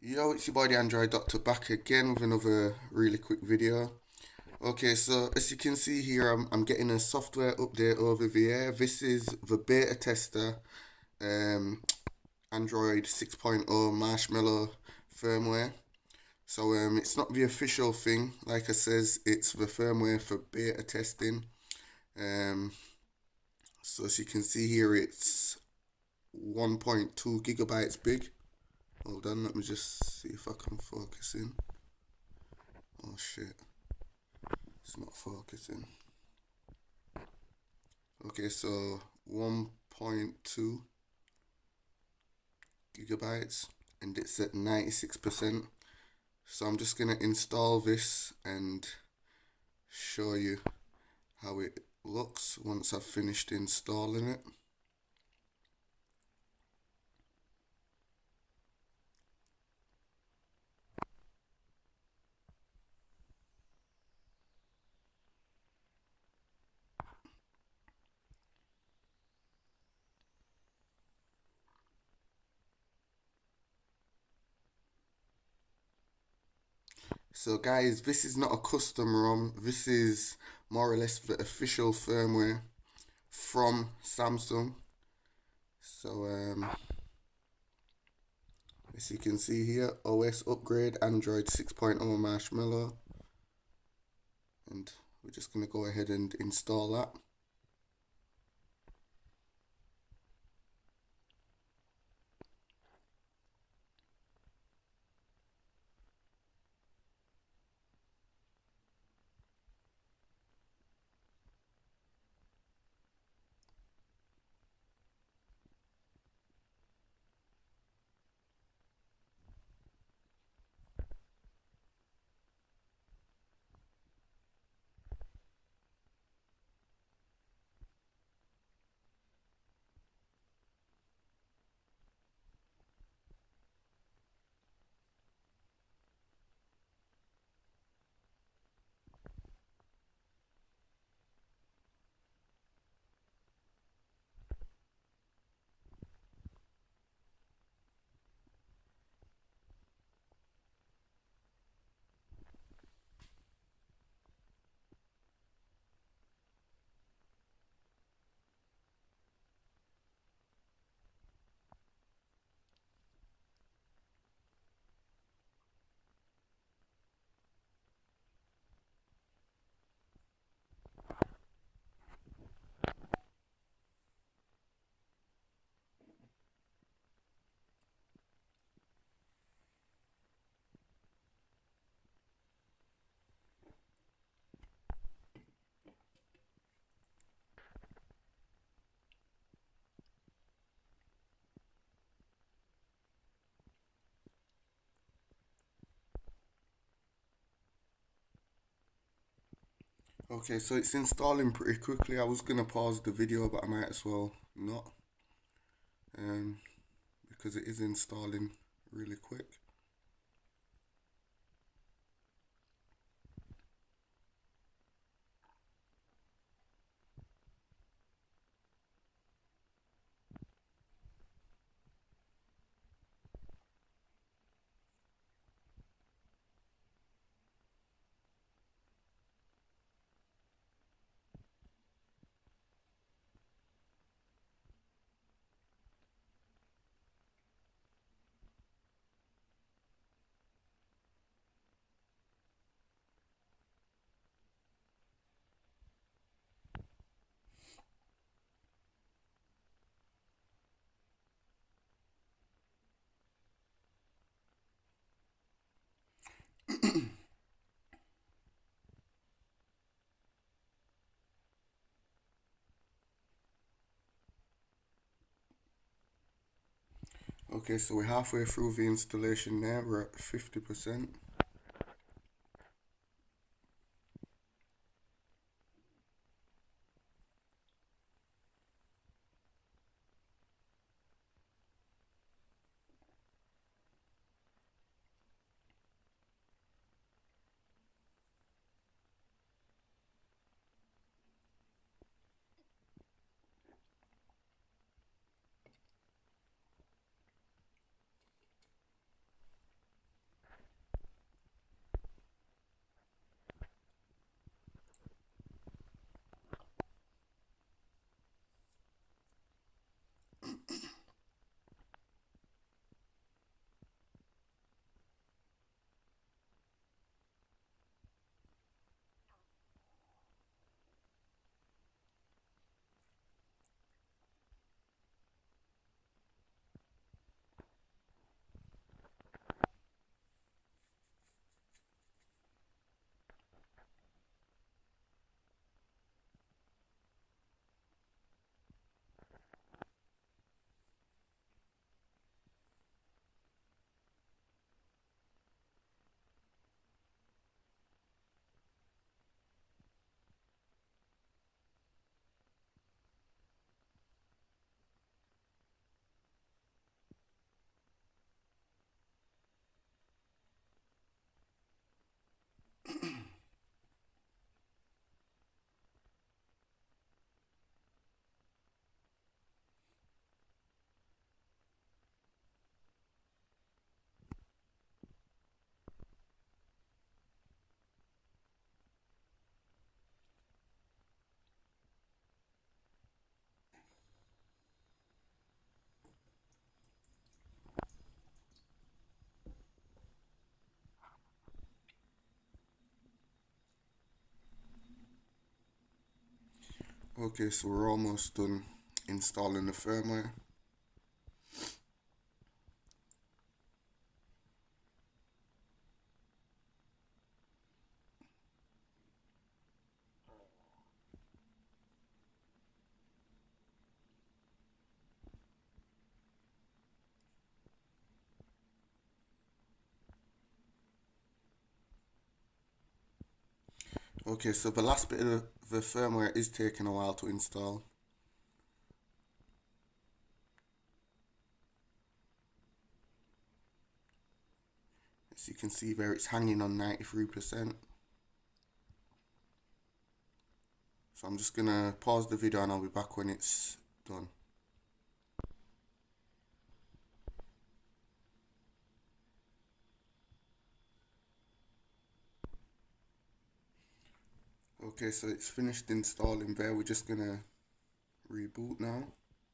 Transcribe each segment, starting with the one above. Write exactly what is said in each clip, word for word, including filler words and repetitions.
Yo, it's your boy the Android Doctor back again with another really quick video. Okay, so as you can see here, I'm, I'm getting a software update over here. This is the beta tester um, Android six point oh Marshmallow firmware. So um, it's not the official thing, like I says, it's the firmware for beta testing. Um, so as you can see here, it's one point two gigabytes big. Hold on, let me just see if I can focus in. Oh shit, it's not focusing. Okay, so one point two gigabytes and it's at ninety-six percent. So I'm just gonna install this and show you how it looks once I've finished installing it. So guys, this is not a custom ROM, this is more or less the official firmware from Samsung. So um, as you can see here, O S upgrade, Android six point oh Marshmallow. And we're just going to go ahead and install that. Okay, so it's installing pretty quickly. I was gonna pause the video, but I might as well not, um, because it is installing really quick. Okay, so we're halfway through the installation now. We're at fifty percent. Okay, so we're almost done installing the firmware. Okay, so the last bit of the firmware is taking a while to install. As you can see there, it's hanging on ninety-three percent. So I'm just gonna pause the video and I'll be back when it's done. Okay, so it's finished installing there. We're just gonna reboot now.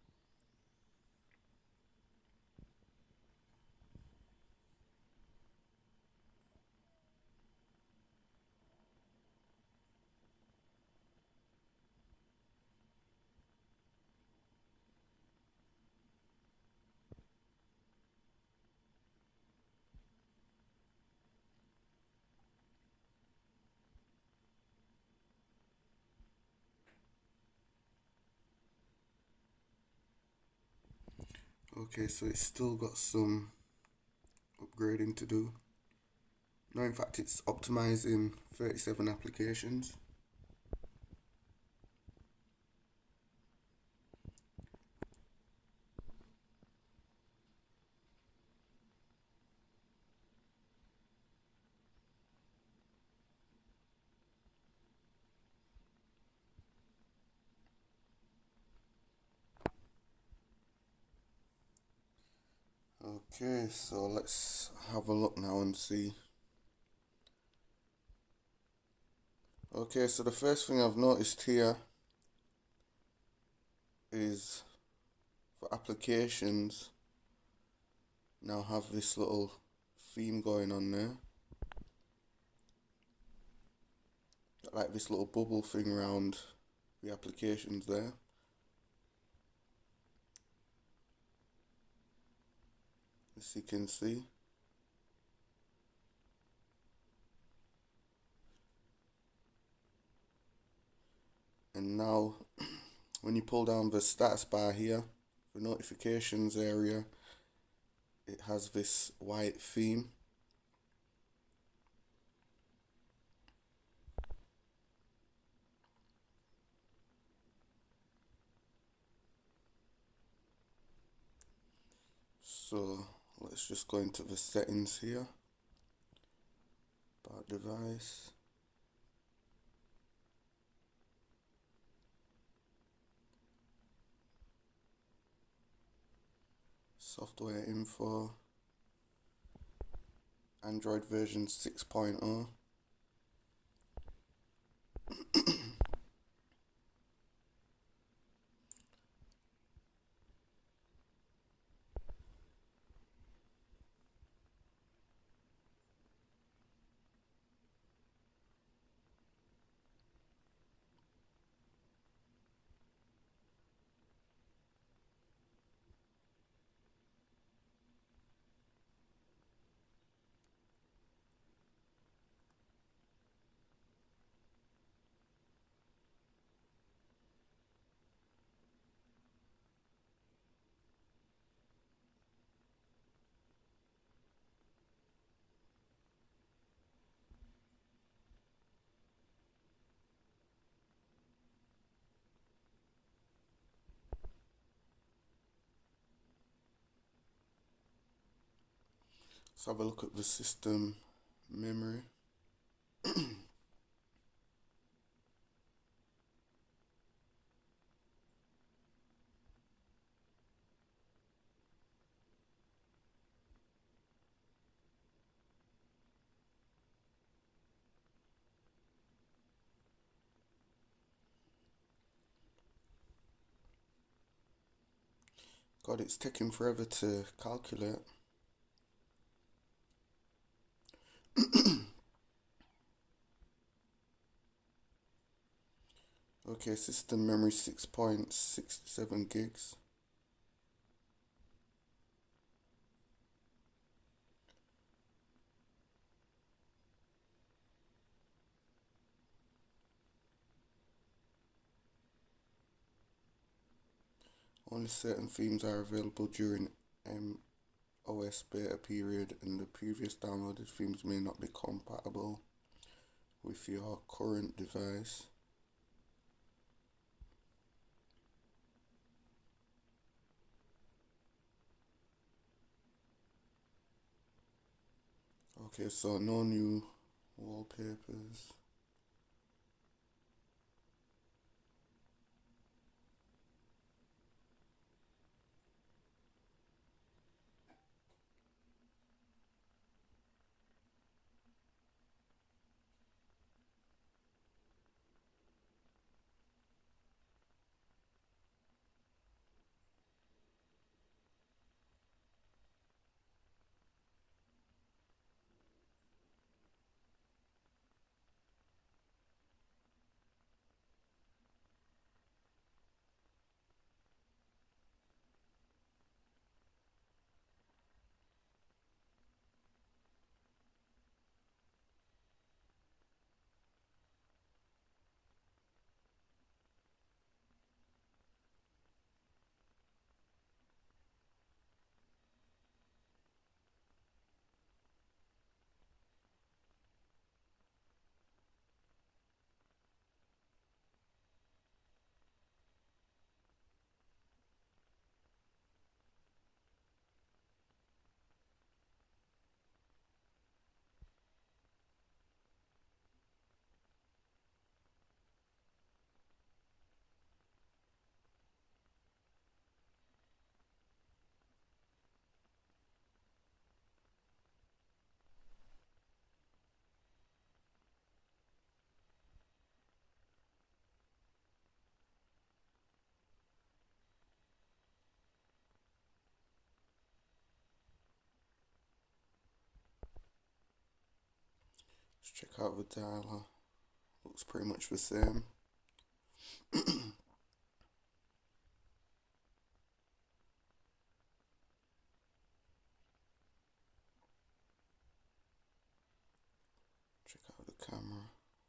Okay, so it's still got some upgrading to do. No, in fact, it's optimizing thirty-seven applications. Okay, so let's have a look now and see. Okay, so the first thing I've noticed here is for applications now have this little theme going on there. Got like this little bubble thing around the applications there. As you can see. And now when you pull down the status bar here, the notifications area, it has this white theme. So let's just go into the settings here. About device. Software info. Android version six point oh. Let's have a look at the system memory. God, it's taking forever to calculate. Okay, system memory six point six seven gigs. Only certain themes are available during M O S beta period, and the previous downloaded themes may not be compatible with your current device. Okay, so no new wallpapers. Let's check out the dialer. Looks pretty much the same. Check out the camera.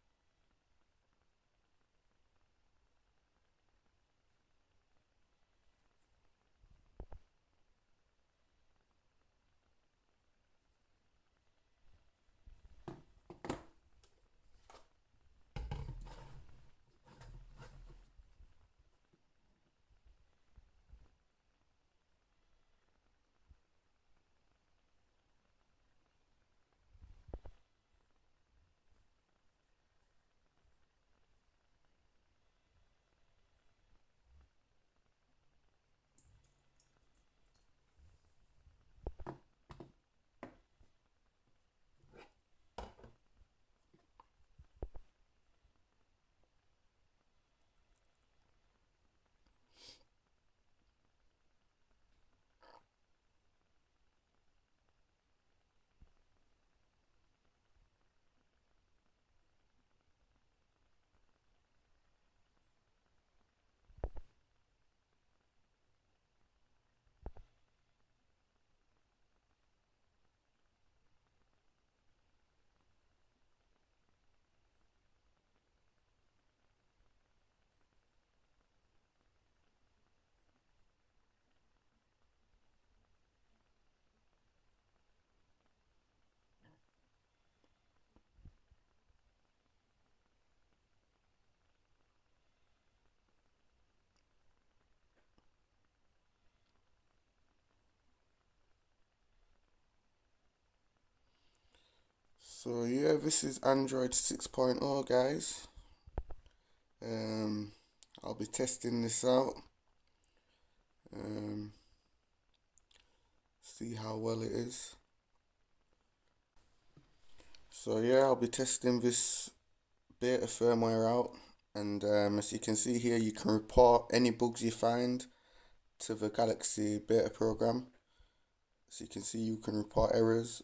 So yeah, this is Android six point oh, guys. Um, I'll be testing this out. Um, see how well it is. So yeah, I'll be testing this beta firmware out, and um, as you can see here, you can report any bugs you find to the Galaxy beta program. As you can see, you can report errors.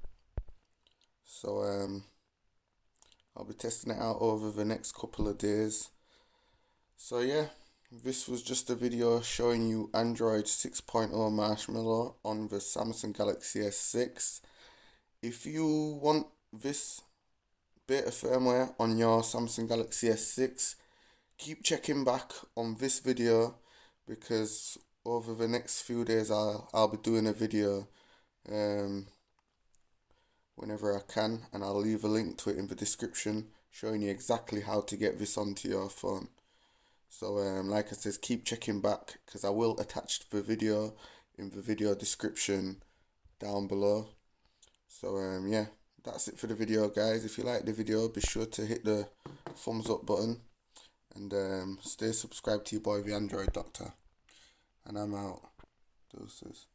So um, I'll be testing it out over the next couple of days. So yeah, this was just a video showing you Android six point oh Marshmallow on the Samsung Galaxy S six. If you want this beta firmware on your Samsung Galaxy S six, keep checking back on this video, because over the next few days I'll, I'll be doing a video um, whenever I can, and I'll leave a link to it in the description showing you exactly how to get this onto your phone. So um, like I said, keep checking back, because I will attach the video in the video description down below. So um, yeah, that's it for the video, guys. If you like the video, be sure to hit the thumbs up button, and um, stay subscribed to your boy the Android Doctor. And I'm out. Deuces.